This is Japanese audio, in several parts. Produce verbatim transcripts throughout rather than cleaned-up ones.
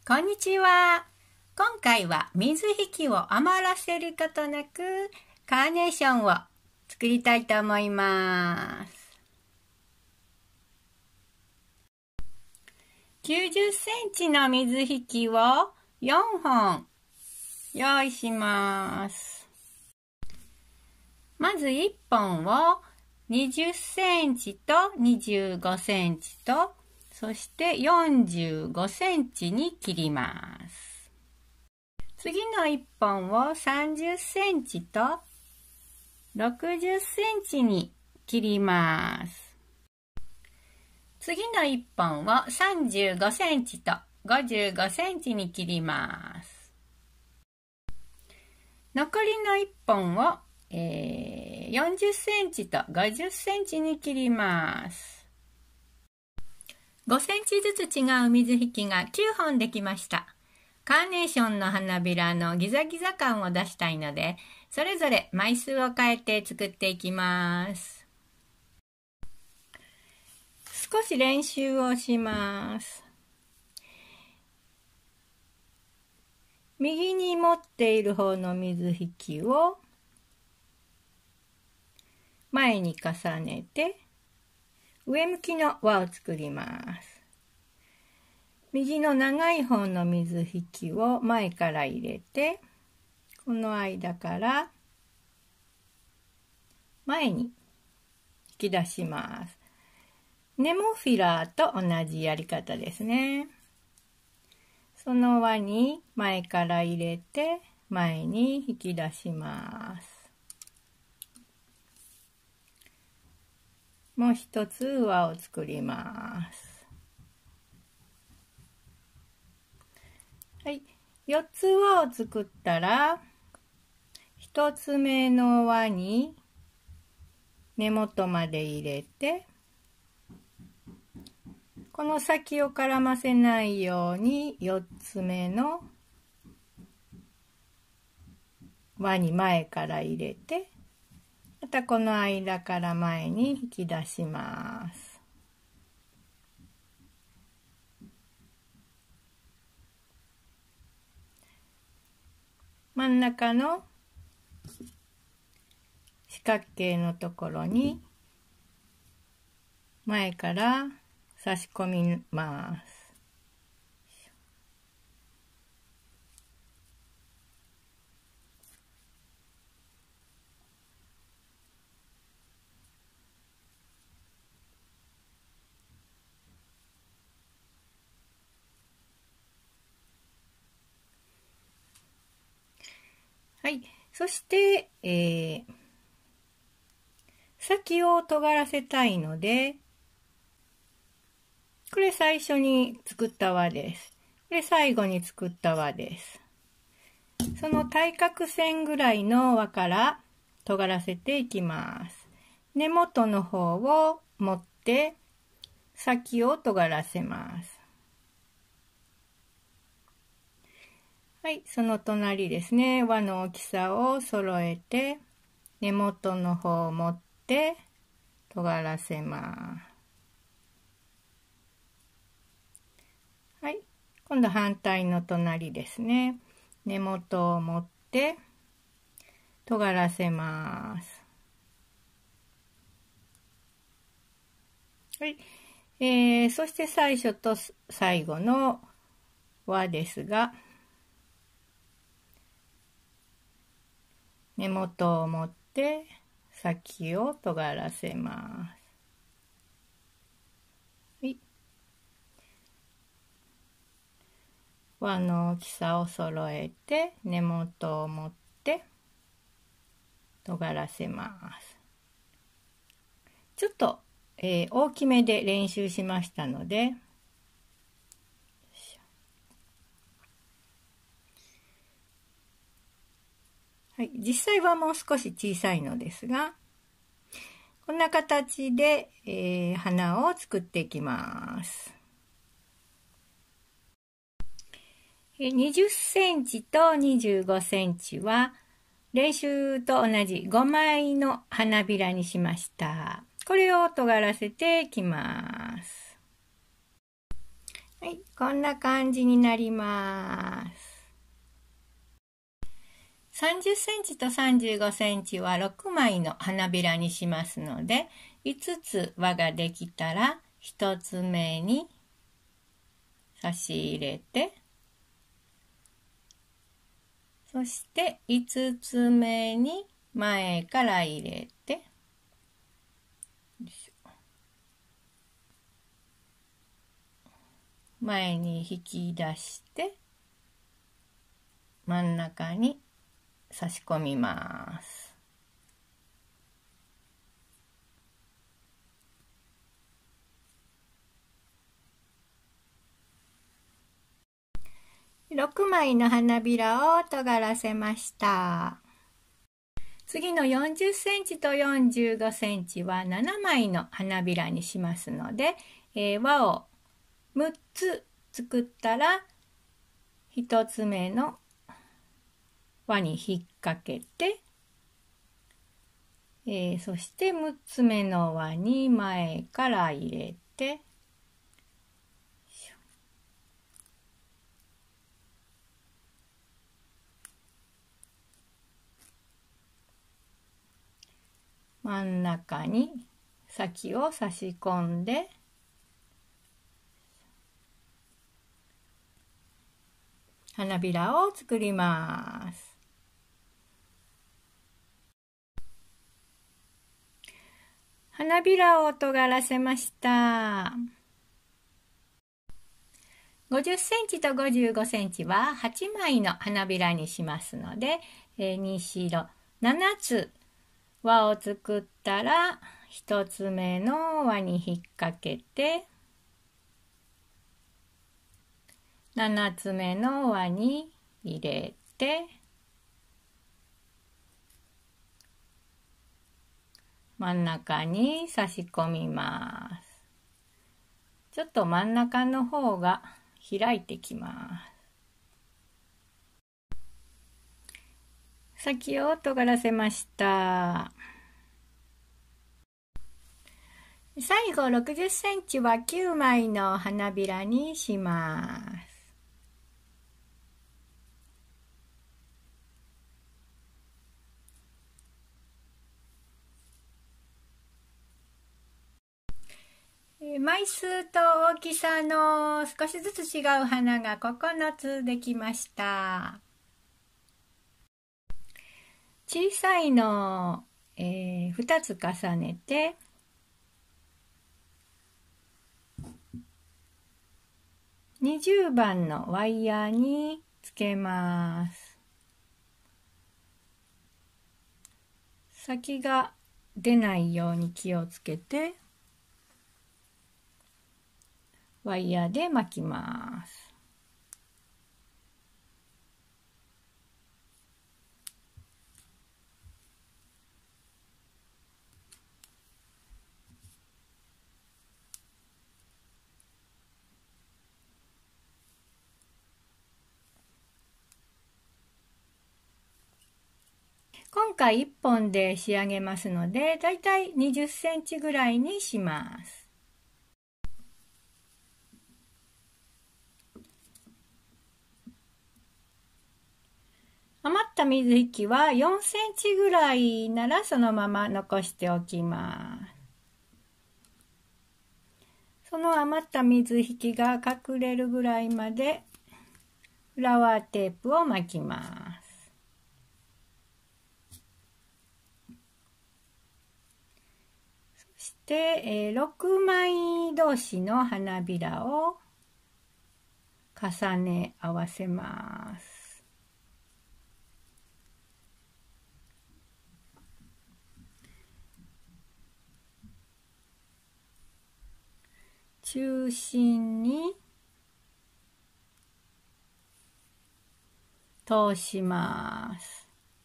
こんにちは。今回は水引きを余らせることなくカーネーションを作りたいと思います。きゅうじゅっセンチの水引きをよんほん用意します。まずいっぽんをにじゅっセンチとにじゅうごセンチとそしてよんじゅうごセンチに切ります。次のいっぽんをさんじゅっセンチとろくじゅっセンチに切ります。次のいっぽんをさんじゅうごセンチとごじゅうごセンチに切ります。残りのいっぽんを、えー、よんじゅっセンチとごじゅっセンチに切ります。ごセンチずつ違う水引きがきゅうほんできました。カーネーションの花びらのギザギザ感を出したいので、それぞれ枚数を変えて作っていきます。少し練習をします。右に持っている方の水引きを前に重ねて、上向きの輪を作ります。右の長い方の水引きを前から入れて、この間から前に引き出します。ネモフィラーと同じやり方ですね。その輪に前から入れて、前に引き出します。もう一つ輪を作ります。はい、よっつ輪を作ったら、一つ目の輪に根元まで入れて、この先を絡ませないようによっつめの輪に前から入れて、またこの間から前に引き出します。真ん中の四角形のところに前から差し込みます。はい。そして、えー、先を尖らせたいので、これ最初に作った輪です。これ最後に作った輪です。その対角線ぐらいの輪から尖らせていきます。根元の方を持って先を尖らせます。はい、その隣ですね。輪の大きさを揃えて、根元の方を持って尖らせます。はい、今度反対の隣ですね。根元を持って尖らせます。はい、えー、そして最初と最後の輪ですが、根元を持って先を尖らせます。はい、輪の大きさを揃えて根元を持って尖らせます。ちょっと、えー、大きめで練習しましたので、はい、実際はもう少し小さいのですが、こんな形で、えー、花を作っていきます。にじゅっセンチとにじゅうごセンチは練習と同じごまいの花びらにしました。これを尖らせていきます。 はい、こんな感じになります。さんじゅっセンチとさんじゅうごセンチはろくまいの花びらにしますので、いつつ輪ができたらひとつめに差し入れて、そしていつつめに前から入れて、よいしょ、前に引き出して真ん中に差し込みます。ろくまいの花びらを尖らせました。次のよんじゅっセンチとよんじゅうごセンチはななまいの花びらにしますので、えー、輪をむっつ作ったらひとつめの輪に引っ掛けて、えー、そしてむっつめの輪に前から入れて、真ん中に先を差し込んで、花びらを作ります。花びらを尖らせました。ごじゅっセンチとごじゅうごセンチははちまいの花びらにしますので、えー、にしろななつ輪を作ったらひとつめの輪に引っ掛けて、ななつめの輪に入れて、真ん中に差し込みます。ちょっと真ん中の方が開いてきます。先を尖らせました。最後ろくじゅっセンチはきゅうまいの花びらにします。枚数と大きさの少しずつ違う花がここのつできました。小さいのを、えー、ふたつ重ねて、にじゅうばんのワイヤーにつけます。先が出ないように気をつけて、ワイヤーで巻きます。今回いっぽんで仕上げますので、だいたいにじゅっセンチぐらいにします。余った水引きはよんセンチぐらいならそのまま残しておきます。その余った水引きが隠れるぐらいまでフラワーテープを巻きます。そして、えー、ろくまい同士の花びらを重ね合わせます。中心に通します。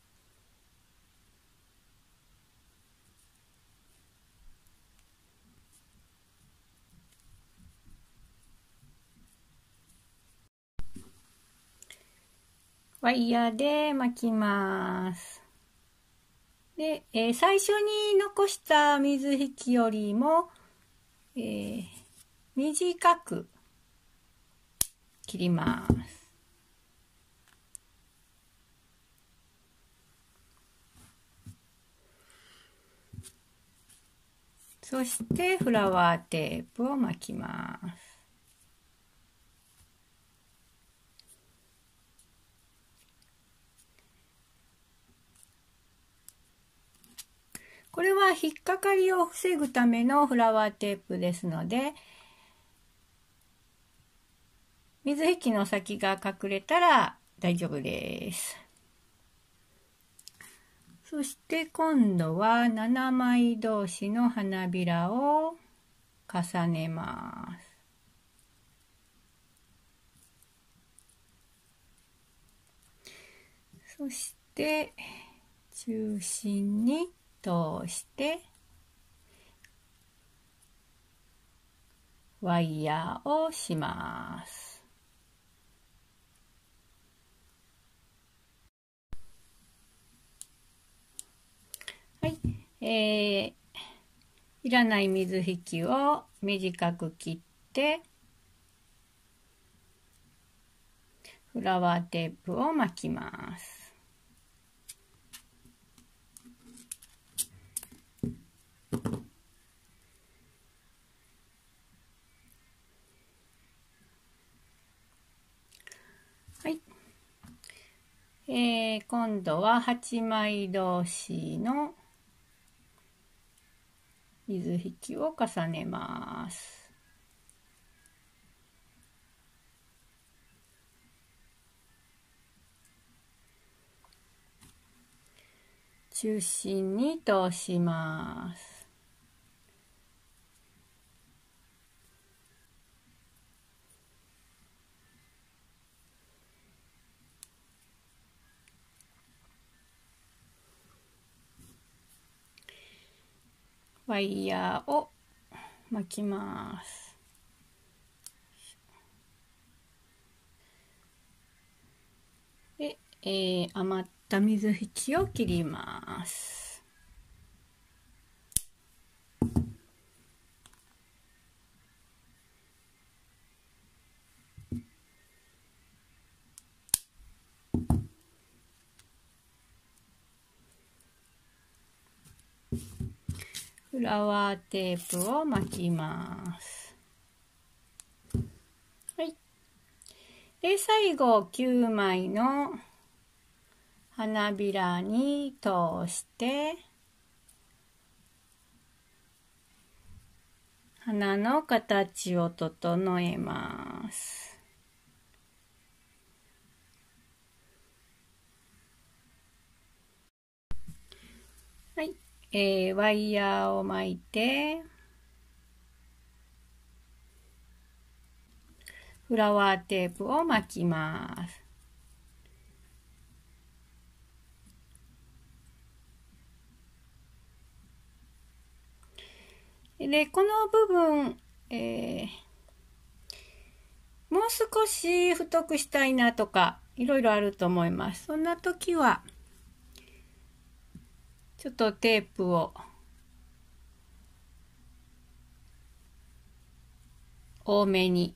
ワイヤーで巻きます。で、えー、最初に残した水引きよりも、えー、短く切ります。そしてフラワーテープを巻きます。これは引っかかりを防ぐためのフラワーテープですので、水引の先が隠れたら大丈夫です。そして今度はななまい同士の花びらを重ねます。そして中心に通してワイヤーをします。はい、えー、いらない水引を短く切ってフラワーテープを巻きます。はい、えー、今度ははちまい同士の水引を重ねます。中心に通します。ワイヤーを巻きます。で、えー、余った水引を切ります。フラワーテープを巻きます。はい。で、最後きゅうまいの花びらに通して花の形を整えます。はい。えー、ワイヤーを巻いてフラワーテープを巻きます。で、この部分、えー、もう少し太くしたいなとかいろいろあると思います。そんな時はちょっとテープを多めに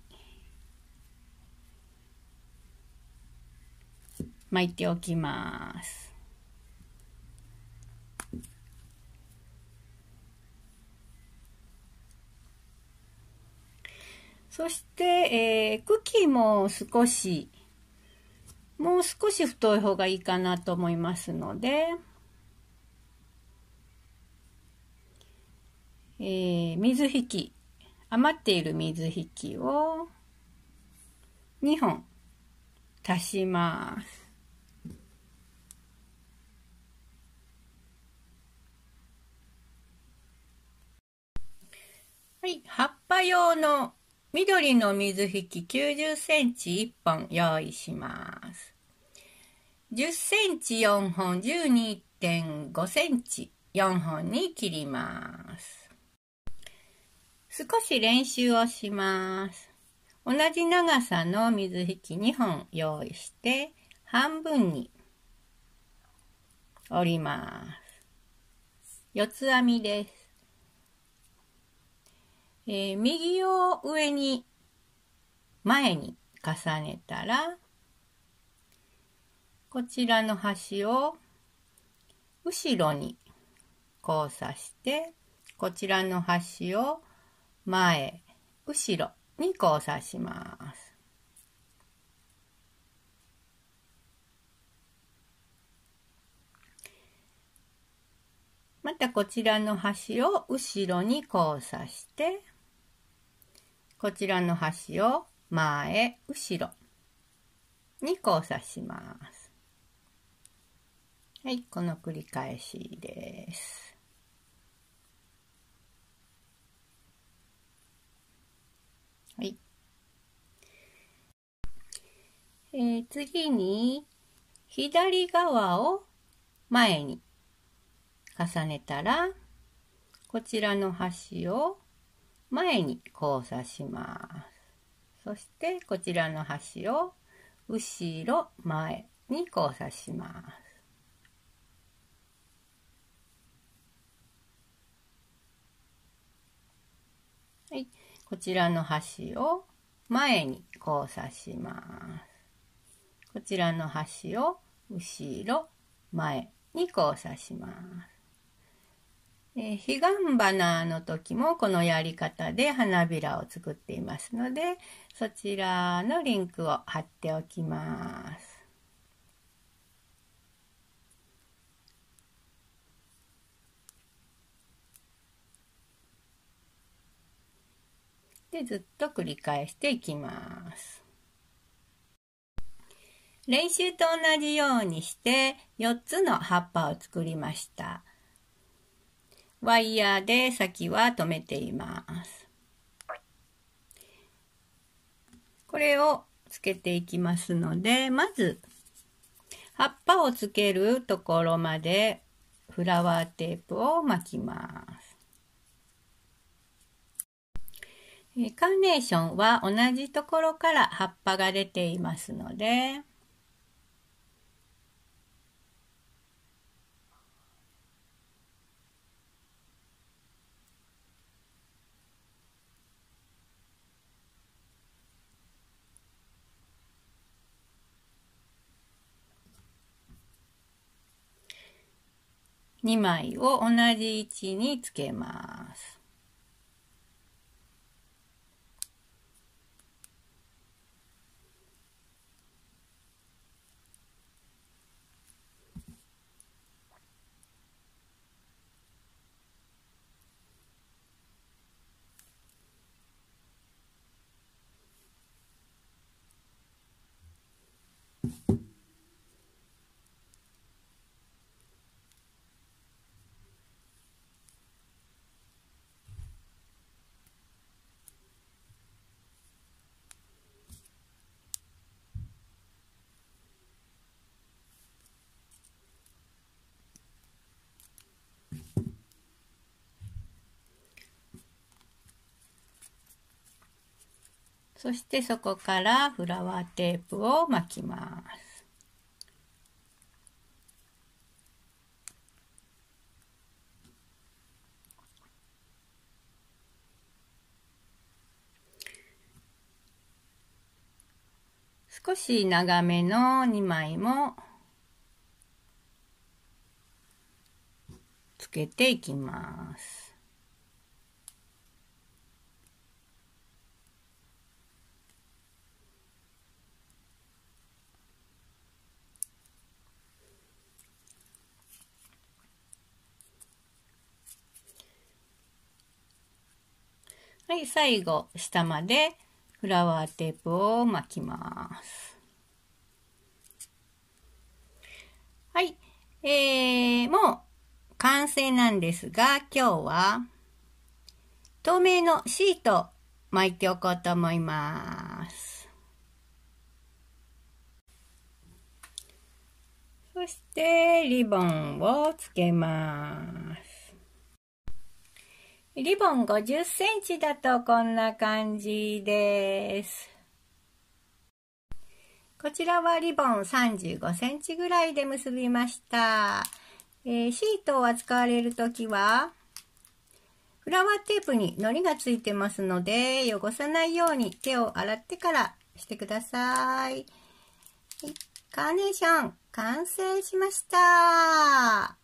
巻いておきます。そして、えー、茎も少しもう少し太い方がいいかなと思いますので、えー、水引余っている水引をにほん足します。はい、葉っぱ用の緑の水引ききゅうじゅっセンチいっぽん用意します。じゅっセンチよんほん、じゅうにてんごセンチよんほんに切ります。少し練習をします。同じ長さの水引きにほん用意して半分に折ります。四つ編みです。えー、右を上に前に重ねたら、こちらの端を後ろに交差して、こちらの端を前、後ろに交差します。またこちらの端を後ろに交差して、こちらの端を前、後ろに交差します。はい、この繰り返しです。はい。えー、次に、左側を前に重ねたら、こちらの端を前に交差します。そして、こちらの端を後ろ、前に交差します。はい、こちらの端を前に交差します。こちらの端を後ろ、前に交差します。えー、彼岸花の時もこのやり方で花びらを作っていますので、そちらのリンクを貼っておきます。で、ずっと繰り返していきます。練習と同じようにしてよっつの葉っぱを作りました。ワイヤーで先は留めています。これをつけていきますので、まず葉っぱをつけるところまでフラワーテープを巻きます。カーネーションは同じところから葉っぱが出ていますので、にまいを同じ位置につけます。そしてそこからフラワーテープを巻きます。少し長めのにまいもつけていきます。はい、最後下までフラワーテープを巻きます。はい、えー、もう完成なんですが、今日は透明のシートを巻いておこうと思います。そしてリボンをつけます。リボンごじゅっセンチだとこんな感じです。こちらはリボンさんじゅうごセンチぐらいで結びました。えー、シートを扱われるときは、フラワーテープに糊がついてますので、汚さないように手を洗ってからしてください。カーネーション完成しました。